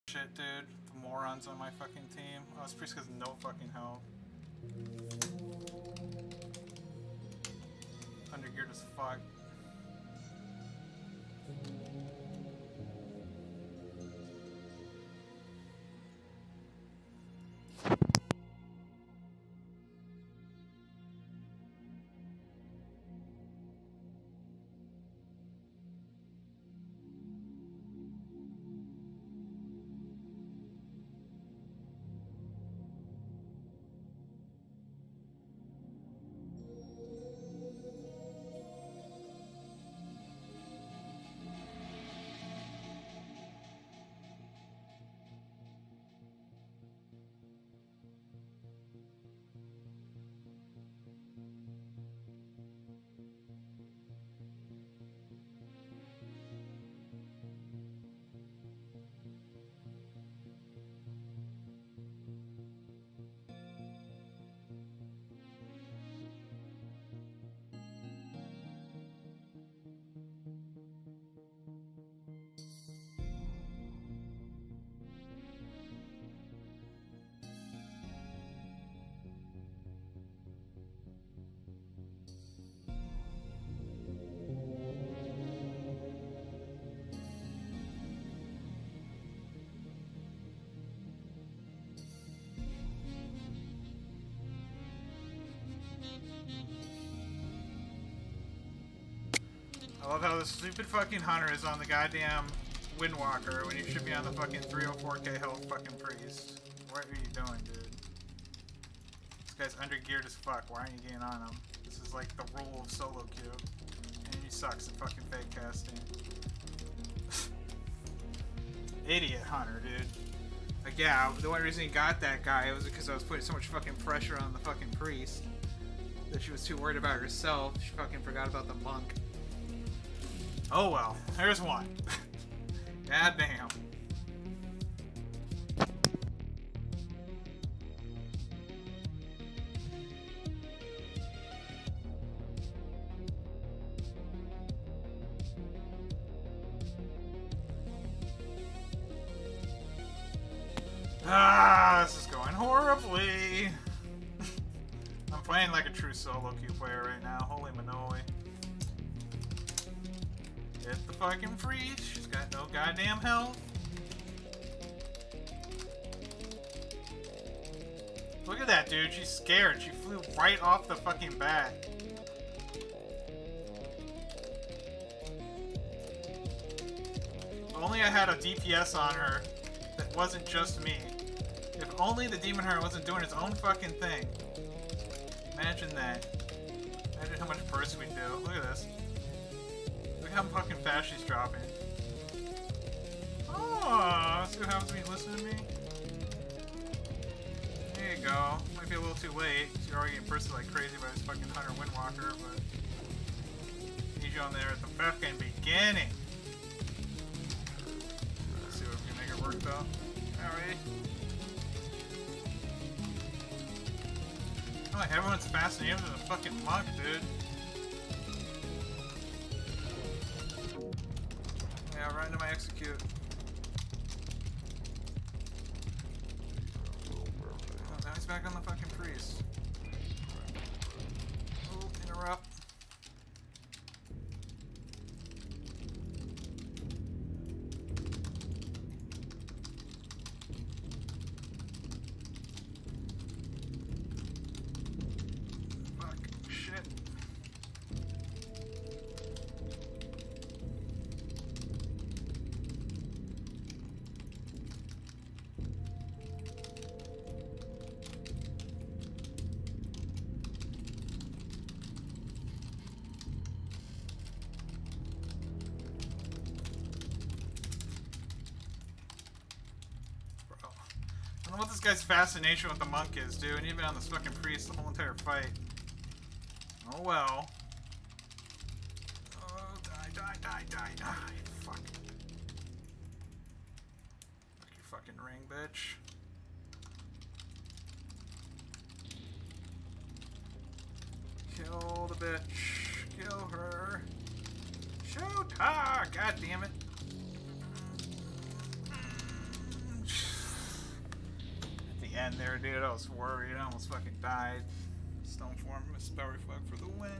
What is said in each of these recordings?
Shit, dude. The morons on my fucking team. Oh, this priest has no fucking health. Undergeared as fuck. I love how the stupid fucking hunter is on the goddamn Windwalker when you should be on the fucking 304k health fucking priest. What are you doing, dude? This guy's undergeared as fuck. Why aren't you getting on him? This is like the rule of solo queue. And he sucks at fucking fake casting. Idiot hunter, dude. Like, yeah, the only reason he got that guy was because I was putting so much fucking pressure on the fucking priest that she was too worried about herself. She fucking forgot about the monk. Oh well, there's one. God damn. Ah, this is going horribly. I'm playing like a true solo queue player right now. Holy manoli. Get the fucking freeze. She's got no goddamn health. Look at that, dude. She's scared. She flew right off the fucking bat. If only I had a DPS on her that wasn't just me. If only the Demon Hunter wasn't doing its own fucking thing. Imagine that. Imagine how much burst we'd do. Look at this. Look how fucking fast she's dropping. Oh, see what happens when you listen to me? There you go. Might be a little too late, because you're already getting bursted like crazy by this fucking Hunter Windwalker, but need you on there at the fucking beginning. Let's see if we can make it work though. Alright. Oh, everyone's fascinated with the fucking monk, dude. Yeah, right into my execute. Oh, now he's back on the fucking priest. Oh, interrupt. Fuck. Shit. I don't know what this guy's fascination with the monk is, dude. And even on this fucking priest the whole entire fight. Oh well. Oh, die. Fuck. Fuck your fucking ring, bitch. Kill the bitch. Kill her. Shoot her! God damn it. end there, dude. I was worried. I almost fucking died. Stoneform, Spell Reflect for the win.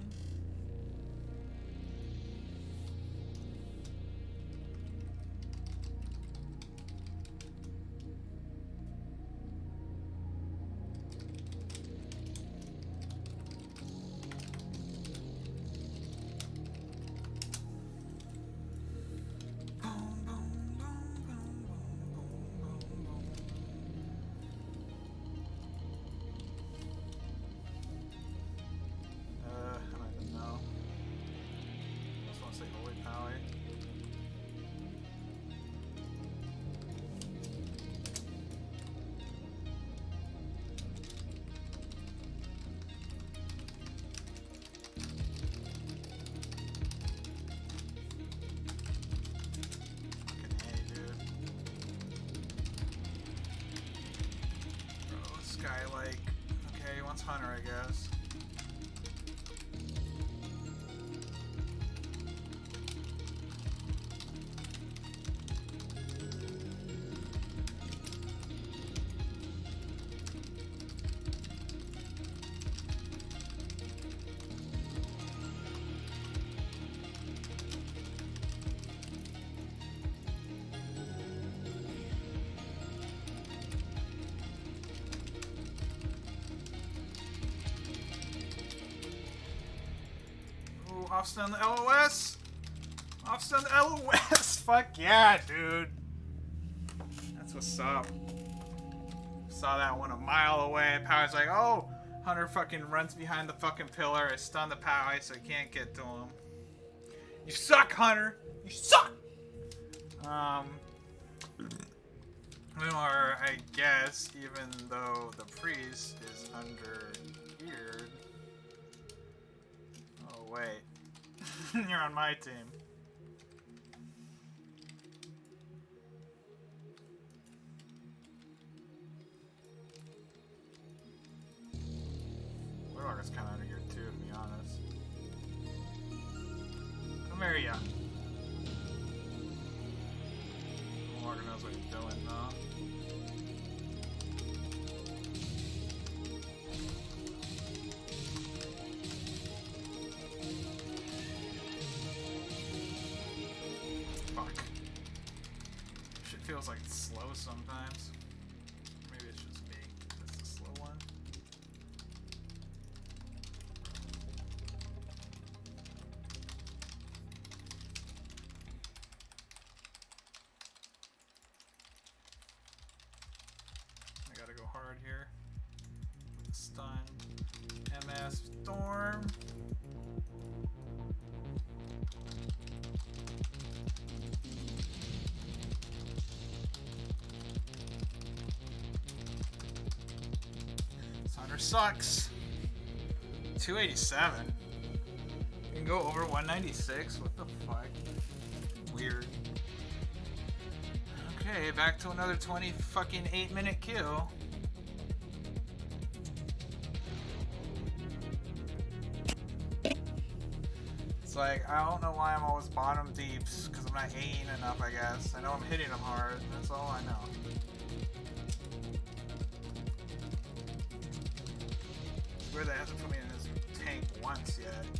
Hunter, I guess. Offstun the LOS! Offstun the LOS! Fuck yeah, dude! That's what's up. Saw that one a mile away. Poway's like, oh! Hunter fucking runs behind the fucking pillar. I stun the Poway so I can't get to him. You suck, Hunter! You suck! Or I guess, even though the priest is under-geared. Oh, wait. You're on my team. Woodwalker's kind of under here too, to be honest. Come here, ya. Woodwalker knows what he's doing, though. Feels like it's slow sometimes. Maybe it's just me. That's the slow one. I gotta go hard here. Stun. MS Storm. Sucks. 287. You can go over 196. What the fuck? Weird. Okay, back to another 8-minute kill. It's like, I don't know why I'm always bottom deeps, because I'm not Aing enough, I guess. I know I'm hitting them hard. That's all I know. That hasn't put me in his tank once yet.